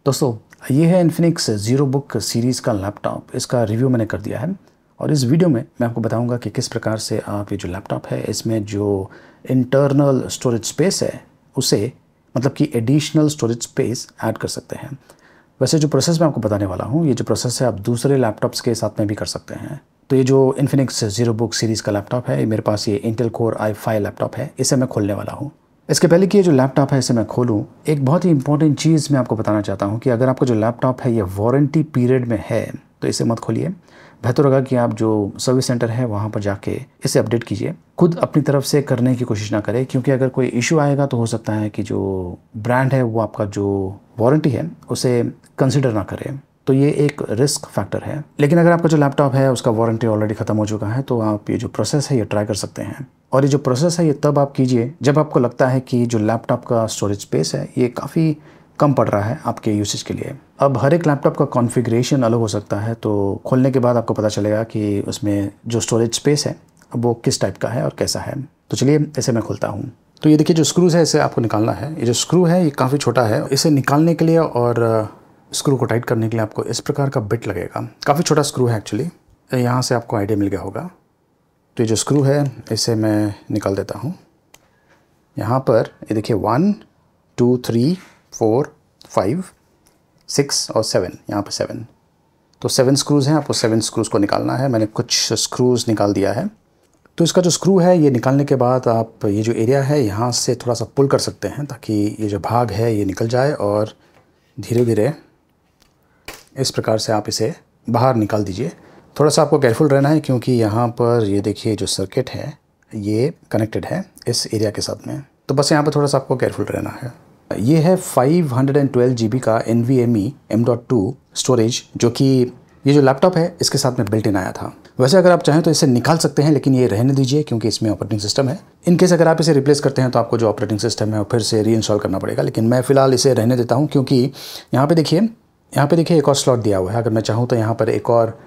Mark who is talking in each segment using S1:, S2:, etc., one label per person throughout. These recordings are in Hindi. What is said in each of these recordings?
S1: दोस्तों, ये है इन्फिनिक्स ज़ीरो बुक सीरीज़ का लैपटॉप। इसका रिव्यू मैंने कर दिया है और इस वीडियो में मैं आपको बताऊंगा कि किस प्रकार से आप ये जो लैपटॉप है इसमें जो इंटरनल स्टोरेज स्पेस है उसे मतलब कि एडिशनल स्टोरेज स्पेस ऐड कर सकते हैं। वैसे जो प्रोसेस मैं आपको बताने वाला हूँ, ये जो प्रोसेस है आप दूसरे लैपटॉप्स के साथ में भी कर सकते हैं। तो ये जो इन्फिनिक्स ज़ीरो बुक सीरीज़ का लैपटॉप है, मेरे पास ये इंटेल कोर i5 लैपटॉप है, इसे मैं खोलने वाला हूँ। इसके पहले कि ये जो लैपटॉप है इसे मैं खोलूँ, एक बहुत ही इंपॉर्टेंट चीज़ मैं आपको बताना चाहता हूँ कि अगर आपका जो लैपटॉप है ये वारंटी पीरियड में है तो इसे मत खोलिए। बेहतर होगा कि आप जो सर्विस सेंटर है वहाँ पर जाके इसे अपडेट कीजिए। खुद अपनी तरफ से करने की कोशिश ना करें, क्योंकि अगर कोई इशू आएगा तो हो सकता है कि जो ब्रांड है वो आपका जो वारंटी है उसे कंसिडर ना करें। तो ये एक रिस्क फैक्टर है। लेकिन अगर आपका जो लैपटॉप है उसका वारंटी ऑलरेडी ख़त्म हो चुका है तो आप ये जो प्रोसेस है ये ट्राई कर सकते हैं। और ये जो प्रोसेस है ये तब आप कीजिए जब आपको लगता है कि जो लैपटॉप का स्टोरेज स्पेस है ये काफ़ी कम पड़ रहा है आपके यूसेज के लिए। अब हर एक लैपटॉप का कॉन्फ़िगरेशन अलग हो सकता है, तो खोलने के बाद आपको पता चलेगा कि उसमें जो स्टोरेज स्पेस है वो किस टाइप का है और कैसा है। तो चलिए इसे मैं खोलता हूँ। तो ये देखिए जो स्क्रूज है इसे आपको निकालना है। ये जो स्क्रू है ये काफ़ी छोटा है। इसे निकालने के लिए और स्क्रू को टाइट करने के लिए आपको इस प्रकार का बिट लगेगा। काफ़ी छोटा स्क्रू है एक्चुअली। यहाँ से आपको आइडिया मिल गया होगा। तो ये जो स्क्रू है इसे मैं निकाल देता हूँ। यहाँ पर ये देखिए 1 2 3 4 5 6 और 7, यहाँ पर 7। तो 7 स्क्रूज़ हैं, आपको 7 स्क्रूज़ को निकालना है। मैंने कुछ स्क्रूज़ निकाल दिया है। तो इसका जो स्क्रू है ये निकालने के बाद आप ये जो एरिया है यहाँ से थोड़ा सा पुल कर सकते हैं ताकि ये जो भाग है ये निकल जाए और धीरे धीरे इस प्रकार से आप इसे बाहर निकाल दीजिए। थोड़ा सा आपको केयरफुल रहना है क्योंकि यहाँ पर ये देखिए जो सर्किट है ये कनेक्टेड है इस एरिया के साथ में। तो बस यहाँ पर थोड़ा सा आपको केयरफुल रहना है। ये है 512 GB का NVMe M.2 स्टोरेज, जो कि ये जो लैपटॉप है इसके साथ में बिल्ट इन आया था। वैसे अगर आप चाहें तो इसे निकाल सकते हैं, लेकिन ये रहने दीजिए क्योंकि इसमें ऑपरेटिंग सिस्टम है। इन केस अगर आप इसे रिप्लेस करते हैं तो आपको जो ऑपरेटिंग सिस्टम है वो फिर से रीइंस्टॉल करना पड़ेगा। लेकिन मैं फ़िलहाल इसे रहने देता हूँ क्योंकि यहाँ पे देखिए एक और स्लॉट दिया हुआ है। अगर मैं चाहूँ तो यहाँ पर एक और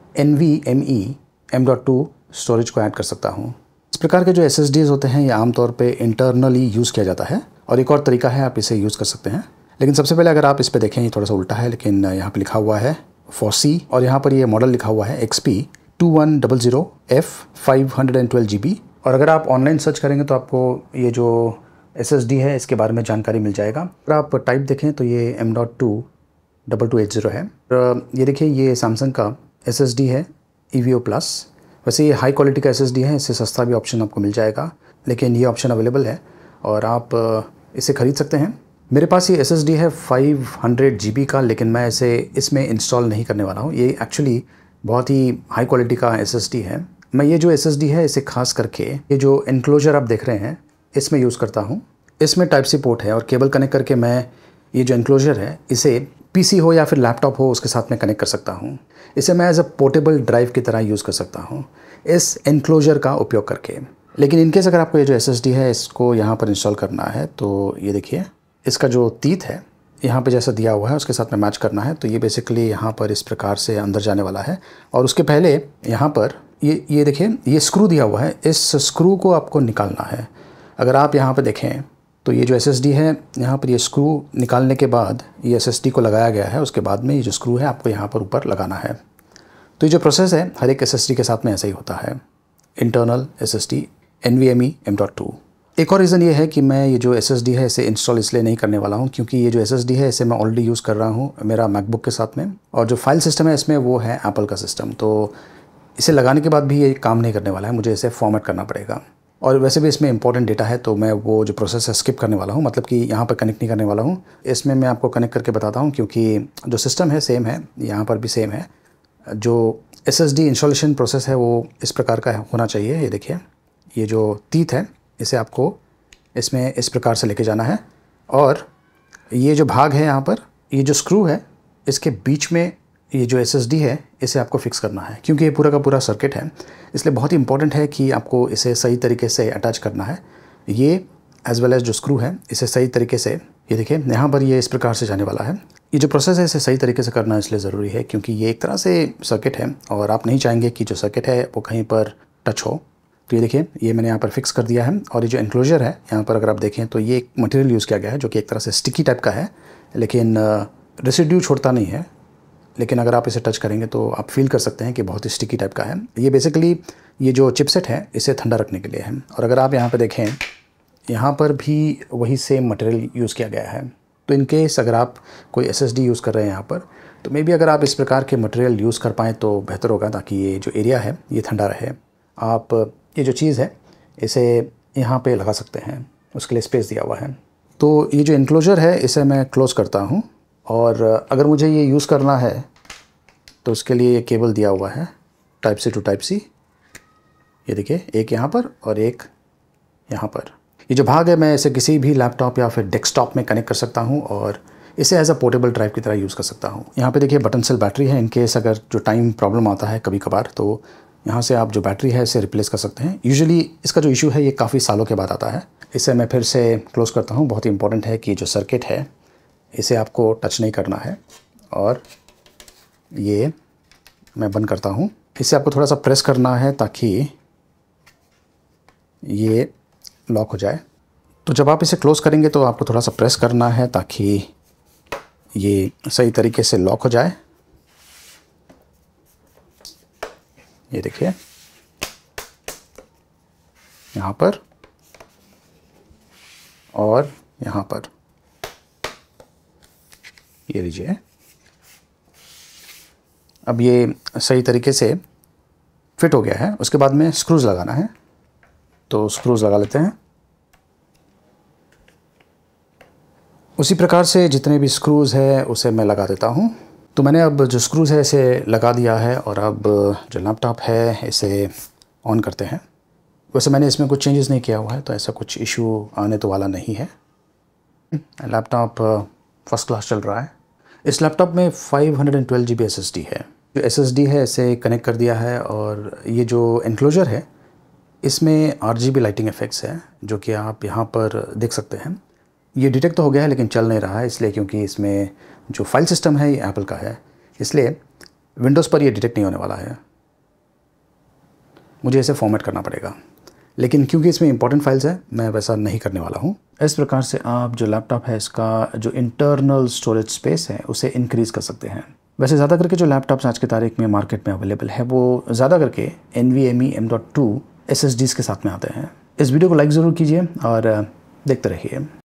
S1: NVMe M.2 स्टोरेज को ऐड कर सकता हूँ। इस प्रकार के जो SSDs होते हैं ये आमतौर पे इंटरनली यूज़ किया जाता है और एक और तरीका है आप इसे यूज़ कर सकते हैं। लेकिन सबसे पहले अगर आप इस पे देखें ये थोड़ा सा उल्टा है, लेकिन यहाँ पे लिखा हुआ है FOSSEE और यहाँ पर ये मॉडल लिखा हुआ है XP 2100F 512 GB। और अगर आप ऑनलाइन सर्च करेंगे तो आपको ये जो SSD है इसके बारे में जानकारी मिल जाएगा। अगर आप टाइप देखें तो ये M.2 2280 है। ये देखिए ये सैमसंग का SSD है EVO प्लस। वैसे ये हाई क्वालिटी का SSD है, इससे सस्ता भी ऑप्शन आपको मिल जाएगा, लेकिन ये ऑप्शन अवेलेबल है और आप इसे ख़रीद सकते हैं। मेरे पास ये SSD है 500 GB का, लेकिन मैं इसे इसमें इंस्टॉल नहीं करने वाला हूँ। ये एक्चुअली बहुत ही हाई क्वालिटी का SSD है। मैं ये जो SSD है इसे खास करके ये जो एनक्लोजर आप देख रहे हैं इसमें यूज़ करता हूँ। इसमें टाइप सी पोर्ट है और केबल कनेक्ट करके मैं ये जो एनक्लोजर है इसे PC हो या फिर लैपटॉप हो उसके साथ में कनेक्ट कर सकता हूँ। इसे मैं एज अ पोर्टेबल ड्राइव की तरह यूज़ कर सकता हूँ इस एनक्लोजर का उपयोग करके। लेकिन इनकेस अगर आपको ये जो SSD है इसको यहाँ पर इंस्टॉल करना है तो ये देखिए इसका जो तीत है यहाँ पे जैसा दिया हुआ है उसके साथ में मैच करना है। तो ये बेसिकली यहाँ पर इस प्रकार से अंदर जाने वाला है और उसके पहले यहाँ पर ये देखिए ये स्क्रू दिया हुआ है। इस स्क्रू को आपको निकालना है। अगर आप यहाँ पर देखें तो ये जो SSD है यहाँ पर ये स्क्रू निकालने के बाद ये SSD को लगाया गया है। उसके बाद में ये जो स्क्रू है आपको यहाँ पर ऊपर लगाना है। तो ये जो प्रोसेस है हर एक SSD के साथ में ऐसा ही होता है, इंटरनल SSD NVMe M.2। एक और रीज़न ये है कि मैं ये जो SSD है इसे इंस्टॉल इसलिए नहीं करने वाला हूँ क्योंकि ये जो SSD है इसे मैं ऑलरेडी यूज़ कर रहा हूँ मेरा मैकबुक के साथ में, और जो फाइल सिस्टम है इसमें वो है एप्पल का सिस्टम। तो इसे लगाने के बाद भी ये काम नहीं करने वाला है, मुझे इसे फॉर्मेट करना पड़ेगा। और वैसे भी इसमें इंपॉर्टेंट डेटा है तो मैं वो जो प्रोसेस है स्किप करने वाला हूँ, मतलब कि यहाँ पर कनेक्ट नहीं करने वाला हूँ। इसमें मैं आपको कनेक्ट करके बताता हूँ क्योंकि जो सिस्टम है सेम है, यहाँ पर भी सेम है। जो SSD इंस्टॉलेशन प्रोसेस है वो इस प्रकार का होना चाहिए। ये देखिए ये जो तीत है इसे आपको इसमें इस प्रकार से लेके जाना है और ये जो भाग है यहाँ पर ये जो स्क्रू है इसके बीच में ये जो SSD है इसे आपको फिक्स करना है। क्योंकि ये पूरा का पूरा सर्किट है इसलिए बहुत ही इंपॉर्टेंट है कि आपको इसे सही तरीके से अटैच करना है। ये एज़ वेल एज़ जो स्क्रू है इसे सही तरीके से, ये देखिए यहाँ पर ये इस प्रकार से जाने वाला है। ये जो प्रोसेस है इसे सही तरीके से करना इसलिए ज़रूरी है क्योंकि ये एक तरह से सर्किट है और आप नहीं चाहेंगे कि जो सर्किट है वो कहीं पर टच हो। तो ये देखिए ये मैंने यहाँ पर फिक्स कर दिया है। और ये जो एनक्लोजर है यहाँ पर अगर आप देखें तो ये एक मटेरियल यूज़ किया गया है जो कि एक तरह से स्टिकी टाइप का है, लेकिन रेसिड्यू छोड़ता नहीं है, लेकिन अगर आप इसे टच करेंगे तो आप फील कर सकते हैं कि बहुत ही स्टिकी टाइप का है। ये बेसिकली ये जो चिपसेट है इसे ठंडा रखने के लिए है। और अगर आप यहाँ पे देखें, यहाँ पर भी वही सेम मटेरियल यूज़ किया गया है। तो इन केस अगर आप कोई SSD यूज़ कर रहे हैं यहाँ पर, तो मे बी अगर आप इस प्रकार के मटेरियल यूज़ कर पाएँ तो बेहतर होगा, ताकि ये जो एरिया है ये ठंडा रहे। आप ये जो चीज़ है इसे यहाँ पे लगा सकते हैं, उसके लिए स्पेस दिया हुआ है। तो ये जो इनक्लोजर है इसे मैं क्लोज़ करता हूँ, और अगर मुझे ये यूज़ करना है तो उसके लिए ये केबल दिया हुआ है type C to type C। ये देखिए, एक यहाँ पर और एक यहाँ पर। ये जो भाग है मैं इसे किसी भी लैपटॉप या फिर डेस्कटॉप में कनेक्ट कर सकता हूँ और इसे एज अ पोर्टेबल ड्राइव की तरह यूज़ कर सकता हूँ। यहाँ पे देखिए बटन सेल बैटरी है। इन केस अगर जो टाइम प्रॉब्लम आता है कभी कभार, तो यहाँ से आप जो बैटरी है इसे रिप्लेस कर सकते हैं। यूजुअली इसका जो इशू है ये काफ़ी सालों के बाद आता है। इसे मैं फिर से क्लोज़ करता हूँ। बहुत ही इंपॉर्टेंट है कि जो सर्किट है इसे आपको टच नहीं करना है, और ये मैं बंद करता हूँ। इसे आपको थोड़ा सा प्रेस करना है ताकि ये लॉक हो जाए। तो जब आप इसे क्लोज़ करेंगे तो आपको थोड़ा सा प्रेस करना है ताकि ये सही तरीके से लॉक हो जाए। ये देखिए, यहाँ पर और यहाँ पर, ये लीजिए। अब ये सही तरीके से फिट हो गया है। उसके बाद में स्क्रूज़ लगाना है, तो स्क्रूज़ लगा लेते हैं। उसी प्रकार से जितने भी स्क्रूज़ है उसे मैं लगा देता हूँ। तो मैंने अब जो स्क्रूज़ है इसे लगा दिया है, और अब जो लैपटॉप है इसे ऑन करते हैं। वैसे मैंने इसमें कुछ चेंजेस नहीं किया हुआ है, तो ऐसा कुछ इशू आने तो वाला नहीं है। लैपटॉप फर्स्ट क्लास चल रहा है। इस लैपटॉप में 512 GB SSD है। जो SSD है इसे कनेक्ट कर दिया है, और ये जो एनक्लोजर है इसमें RGB लाइटिंग इफेक्ट्स है, जो कि आप यहाँ पर देख सकते हैं। ये डिटेक्ट तो हो गया है लेकिन चल नहीं रहा है, इसलिए क्योंकि इसमें जो फाइल सिस्टम है ये एप्पल का है, इसलिए विंडोज़ पर ये डिटेक्ट नहीं होने वाला है। मुझे इसे फॉर्मेट करना पड़ेगा, लेकिन क्योंकि इसमें इंपॉर्टेंट फाइल्स है मैं वैसा नहीं करने वाला हूँ। इस प्रकार से आप जो लैपटॉप है इसका जो इंटरनल स्टोरेज स्पेस है उसे इंक्रीज़ कर सकते हैं। वैसे ज़्यादा करके जो लैपटॉप्स आज की तारीख में मार्केट में अवेलेबल है वो ज़्यादा करके NVMe M.2 SSDs के साथ में आते हैं। इस वीडियो को लाइक ज़रूर कीजिए और देखते रहिए।